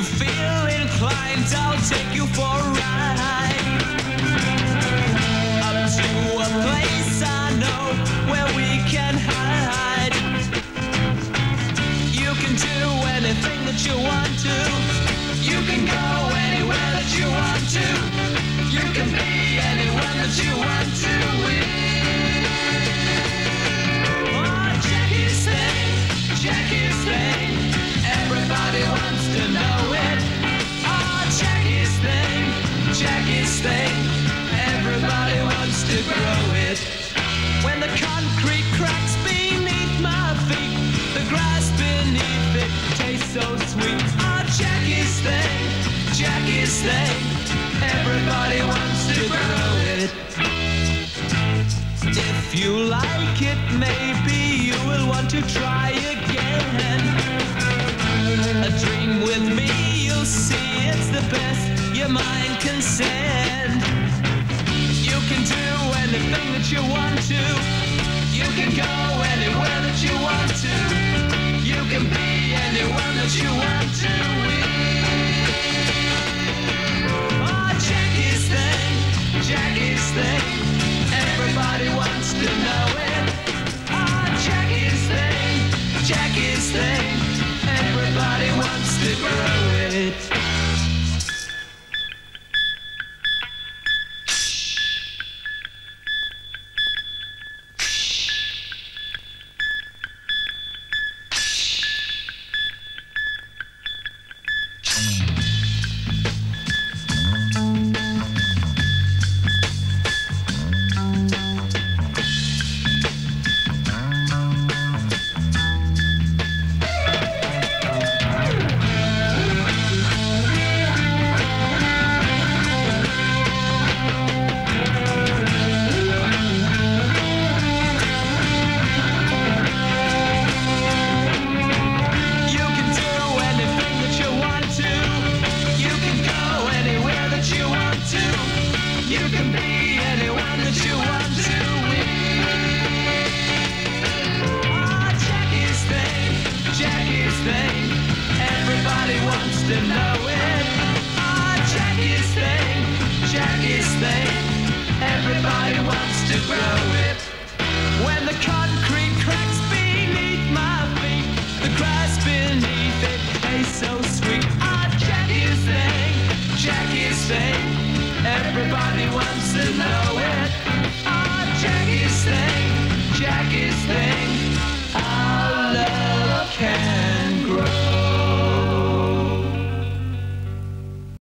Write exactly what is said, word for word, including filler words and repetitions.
you feel inclined, I'll take you for a ride up to a place I know where we can hide. You can do anything that you want to. You can go anywhere that you want to. You can be anyone that you want to with. Oh, check his thing, check his thing. Everybody wants to know it. Oh, check his thing, check his thing. Everybody wants to grow it. When the concrete cracks beneath my feet, the grass beneath it tastes so sweet. Oh, check his thing, check his thing. Everybody wants to grow it. If you like it, maybe you will want to try again. A dream with me, you'll see it's the best your mind can send. You can do anything that you want to. You can go anywhere that you want to. You can be anyone that you want to.